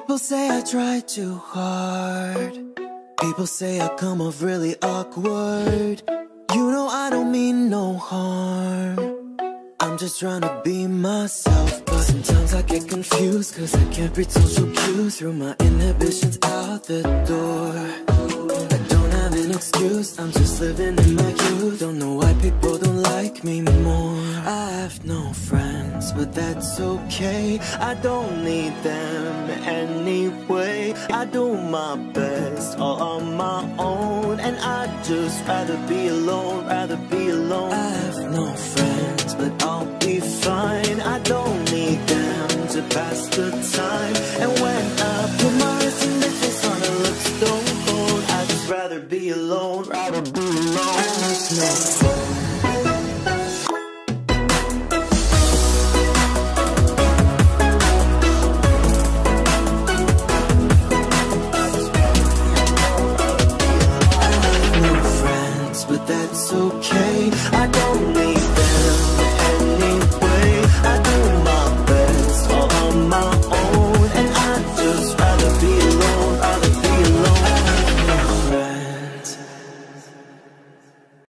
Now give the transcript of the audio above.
People say I try too hard. People say I come off really awkward. You know I don't mean no harm. I'm just trying to be myself. But sometimes I get confused, cause I can't read social cues. Through my inhibitions out the door. I don't have an excuse, I'm just living in my youth. Don't know why people don't like me more. I have no friends, but that's okay. I don't need them anyway. I do my best all on my own, and I'd just rather be alone, rather be alone. I have no friends, but I'll be fine. I don't need them to pass the time. And when I put my wrist in their face, wanna look stone cold. I'd just rather be alone, rather be alone. I have no friends. But that's okay.